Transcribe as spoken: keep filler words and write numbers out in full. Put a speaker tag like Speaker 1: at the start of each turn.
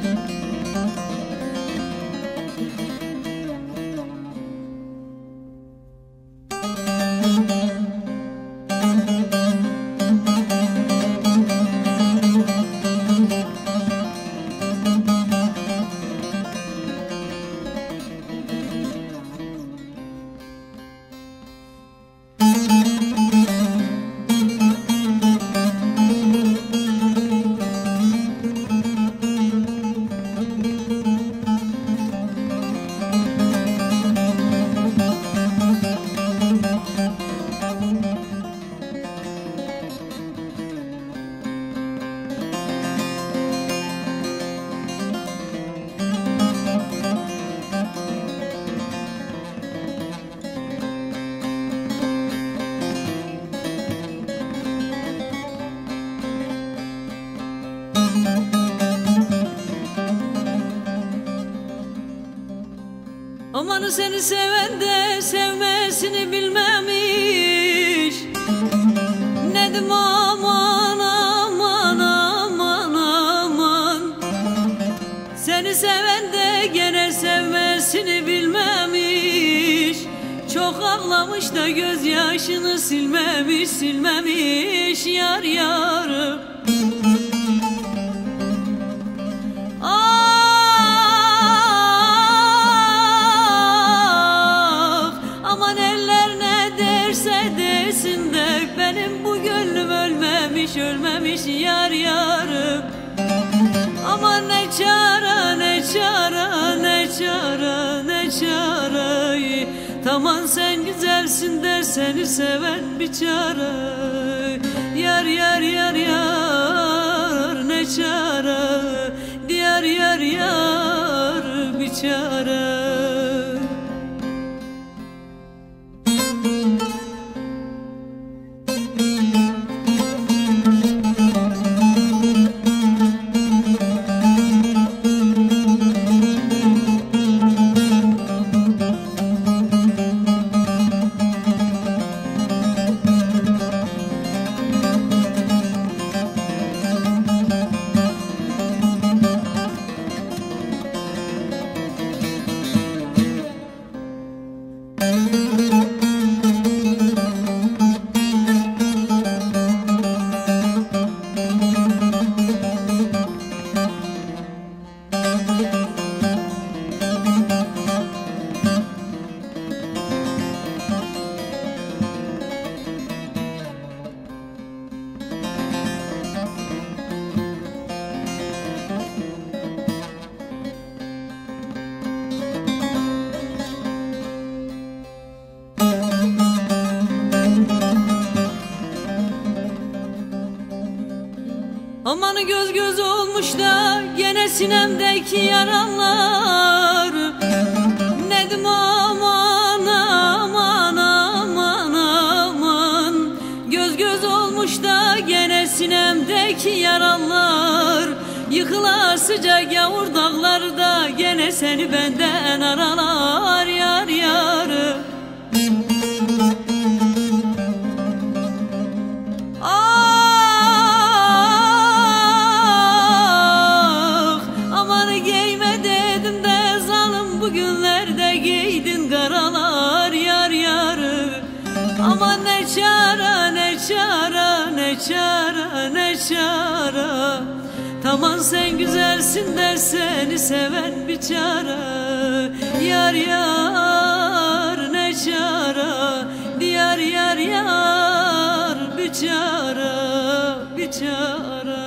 Speaker 1: Amanı seni seven de sevmesini bilmemiş. Nedim aman aman aman aman. Seni seven de gene sevmesini bilmemiş. Çok ağlamış da gözyaşını silmemiş silmemiş yar yarım. Desin de benim bu gönlüm ölmemiş ölmemiş yar yarım. Aman ne çare ne çare ne çare ne çare. Tamam sen güzelsin der seni seven bir çare. Yar yar yar yar ne çare. Diyar yar yar bir çare. Aman göz göz olmuş da gene sinemdeki yaralar. Nedim aman aman aman aman. Göz göz olmuş da gene sinemdeki yaralar. Yıkılar sıcak yağmur dağlarda gene seni benden aralar yar yarım. Bugünlerde giydin karalar yar yarı. Aman ne çare ne çare ne çare ne çare. Tamam sen güzelsin der seni seven bir çare. Yar yar ne çare. Diyar yar yar bir çare bir çare.